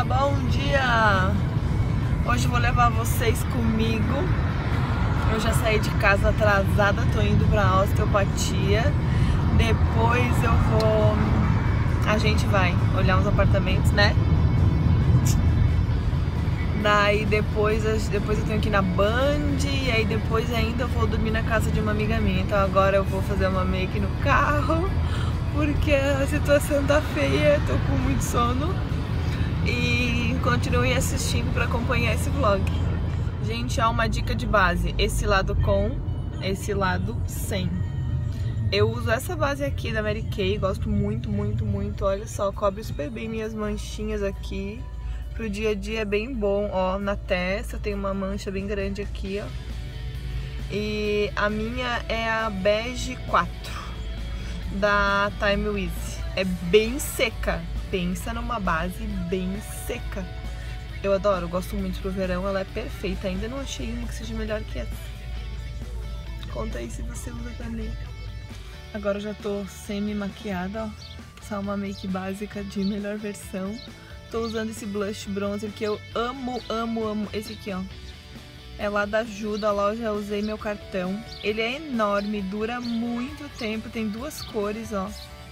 bom dia! Hoje eu vou levar vocês comigo. Eu já saí de casa atrasada, tô indo pra osteopatia. Depois eu vou... A gente vai olhar uns apartamentos, né? Daí depois eu tenho que ir na Band. E aí depois ainda eu vou dormir na casa de uma amiga minha. Então agora eu vou fazer uma make no carro, porque a situação tá feia, tô com muito sono. E continue assistindo para acompanhar esse vlog. Gente, há uma dica de base: esse lado com, esse lado sem. Eu uso essa base aqui da Mary Kay, gosto muito, muito, muito. Olha só, cobre super bem minhas manchinhas aqui. Pro dia a dia é bem bom, ó. Na testa eu tenho uma mancha bem grande aqui, ó. E a minha é a Bege 4 da Time Wiz. É bem seca. Pensa numa base bem seca. Eu adoro, gosto muito pro verão, ela é perfeita. Ainda não achei uma que seja melhor que essa. Conta aí se você usa também. Agora eu já tô semi-maquiada, ó. Só uma make básica de melhor versão. Tô usando esse blush bronzer que eu amo, amo, amo. Esse aqui, ó. É lá da Ju, da loja Usei Meu Cartão. Ele é enorme, dura muito tempo. Tem duas cores, ó.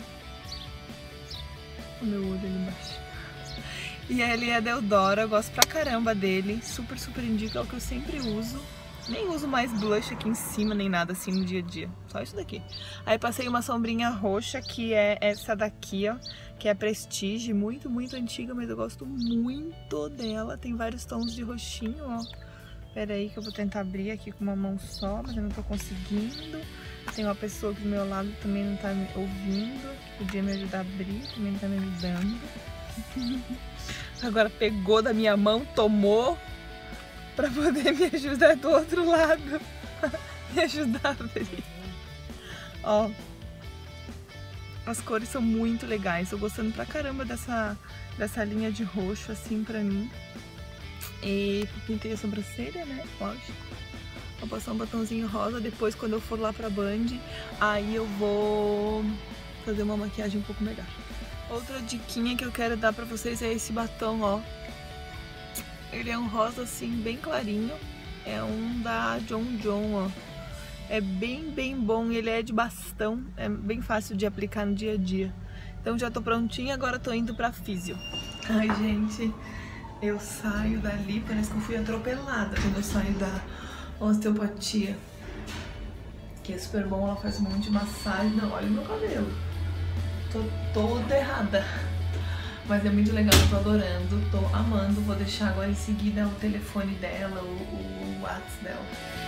O meu olho ali embaixo. E ele é da Eudora, eu gosto pra caramba dele. Super, super indico, é o que eu sempre uso. Nem uso mais blush aqui em cima, nem nada assim no dia a dia. Só isso daqui. Aí passei uma sombrinha roxa, que é essa daqui, ó. Que é Prestige, muito, muito antiga, mas eu gosto muito dela. Tem vários tons de roxinho, ó. Pera aí que eu vou tentar abrir aqui com uma mão só, mas eu não tô conseguindo. Tem uma pessoa aqui do meu lado que também não tá me ouvindo, que podia me ajudar a abrir, também não tá me ajudando. Agora pegou da minha mão, tomou, pra poder me ajudar do outro lado. Me ajudar a abrir. Ó, as cores são muito legais, tô gostando pra caramba dessa linha de roxo assim pra mim. E pintei a sobrancelha, né, lógico. Vou passar um batonzinho rosa, depois quando eu for lá pra Band, aí eu vou fazer uma maquiagem um pouco melhor. Outra diquinha que eu quero dar pra vocês é esse batom, ó. Ele é um rosa assim, bem clarinho. É um da John John, ó. É bem, bem bom, ele é de bastão. É bem fácil de aplicar no dia a dia. Então já tô prontinha, agora tô indo pra físio. Ai, gente, eu saio dali, parece que eu fui atropelada quando eu saio da osteopatia, que é super bom, ela faz um monte de massagem. Não, olha o meu cabelo, tô toda errada, mas é muito legal, tô adorando, tô amando. Vou deixar agora em seguida o telefone dela, o WhatsApp dela.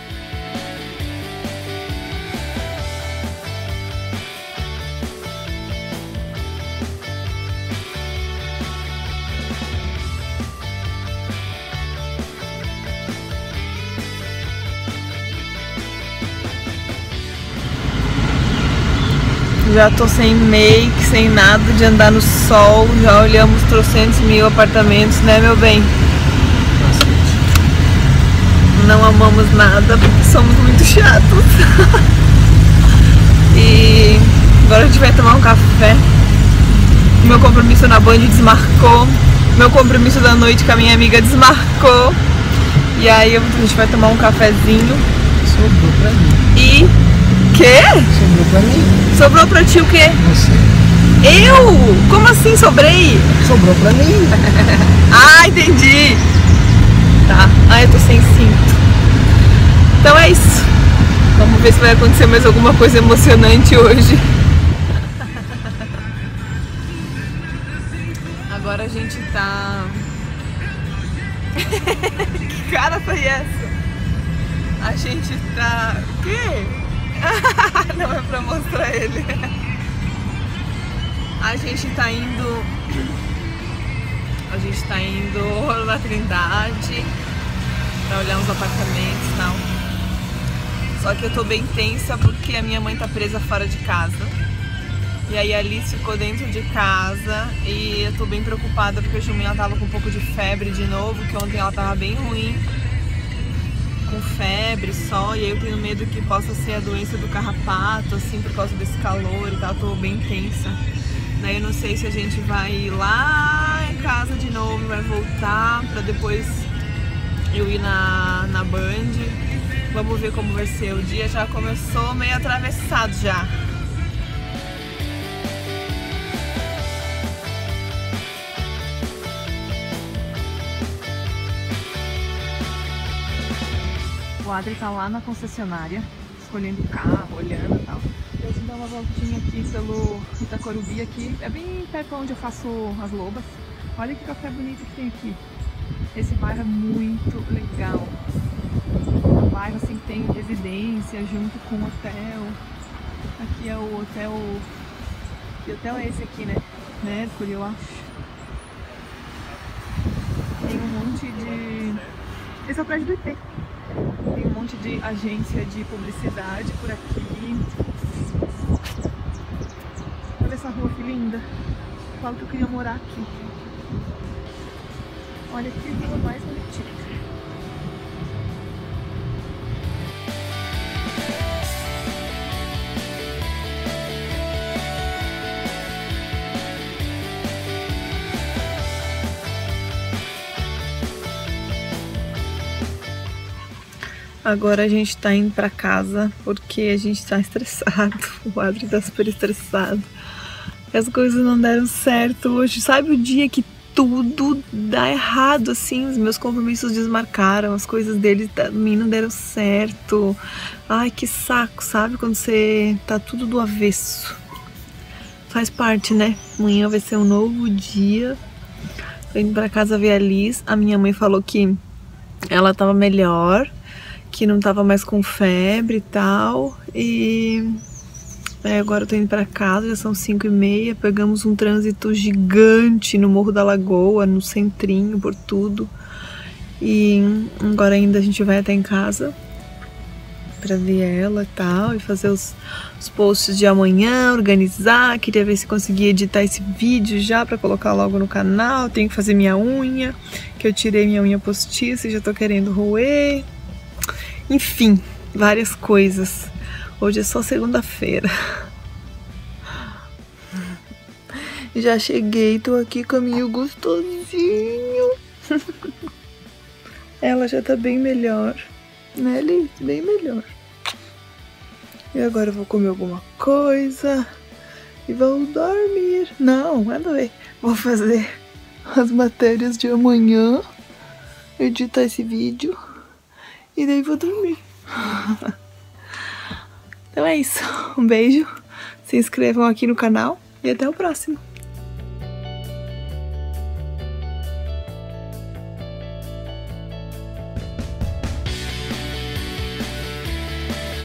Já tô sem make, sem nada, de andar no sol. Já olhamos 300.000 apartamentos, né, meu bem? Não amamos nada porque somos muito chatos. E agora a gente vai tomar um café. Meu compromisso na Band desmarcou. Meu compromisso da noite com a minha amiga desmarcou. E aí a gente vai tomar um cafezinho. Sobrou pra mim. E... Quê? Sobrou pra mim. Sobrou pra ti o quê? Você. Eu? Como assim sobrei? Sobrou pra mim. Ah, entendi. Tá. Ah, eu tô sem cinto. Então é isso. Vamos ver se vai acontecer mais alguma coisa emocionante hoje. Agora a gente tá... Que cara foi essa? A gente tá... O quê? Não é pra mostrar ele. A gente tá indo na Trindade pra olhar uns apartamentos e tal. Só que eu tô bem tensa porque a minha mãe tá presa fora de casa. E aí a Alice ficou dentro de casa. E eu tô bem preocupada porque a Juminha tava com um pouco de febre de novo, que ontem ela tava bem ruim, com febre só, e aí eu tenho medo que possa ser a doença do carrapato, assim, por causa desse calor e tal. Tô bem tensa. Daí eu não sei se a gente vai lá em casa de novo, vai voltar pra depois eu ir na Band. Vamos ver como vai ser. O dia já começou meio atravessado já. O Adri tá lá na concessionária, escolhendo o carro, olhando e tal. Eu vou dar uma voltinha aqui pelo Itacorubi aqui. É bem perto onde eu faço as lobas. Olha que café bonito que tem aqui. Esse bairro é muito legal. Um bairro assim que tem residência junto com hotel. Aqui é o hotel... Que hotel é esse aqui, né? Mercury, eu acho. Tem um monte de... Esse é o prédio do IP. Tem um monte de agência de publicidade por aqui. Olha essa rua que linda. Falo que eu queria morar aqui. Olha que rua mais bonitinha. Agora a gente tá indo pra casa porque a gente tá estressado. O Adri tá super estressado. As coisas não deram certo hoje. Sabe o dia que tudo dá errado, assim? Os meus compromissos desmarcaram, as coisas dele também não deram certo. Ai, que saco, sabe? Quando você tá tudo do avesso. Faz parte, né? Amanhã vai ser um novo dia. Tô indo pra casa ver a Liz. A minha mãe falou que ela tava melhor, que não tava mais com febre e tal, e agora eu tô indo pra casa, já são 5h30, pegamos um trânsito gigante no Morro da Lagoa, no centrinho, por tudo, e agora ainda a gente vai até em casa pra ver ela e tal, e fazer os posts de amanhã, organizar, queria ver se conseguia editar esse vídeo já pra colocar logo no canal, tenho que fazer minha unha, que eu tirei minha unha postiça e já tô querendo roer. Enfim, várias coisas. Hoje é só segunda-feira. Já cheguei, tô aqui caminho gostosinho. Ela já tá bem melhor, né, Liz? Bem melhor. E agora eu vou comer alguma coisa e vou dormir. Não, nada a ver. Vou fazer as matérias de amanhã, editar esse vídeo. E daí vou dormir. Então é isso. Um beijo. Se inscrevam aqui no canal e até o próximo.